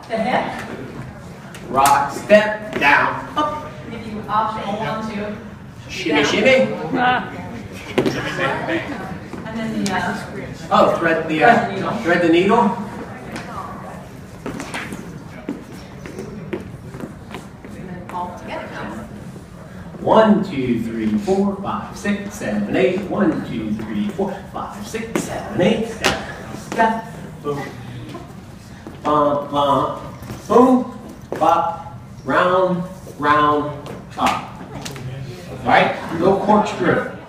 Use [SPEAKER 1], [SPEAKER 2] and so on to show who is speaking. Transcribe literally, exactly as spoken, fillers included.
[SPEAKER 1] the hip.
[SPEAKER 2] Rock, step, down, up.
[SPEAKER 1] If you optional one, two.
[SPEAKER 2] Shimmy, shimmy.
[SPEAKER 1] And then the, uh,
[SPEAKER 2] Oh, thread the, uh, thread the needle.
[SPEAKER 1] and then all together now.
[SPEAKER 2] One, two, three, four, five, six, seven, eight. One, two, three, four, five, six, seven, eight. Step, step, boom. Bump, bump, boom, bop, round, round, up. All right, little corkscrew.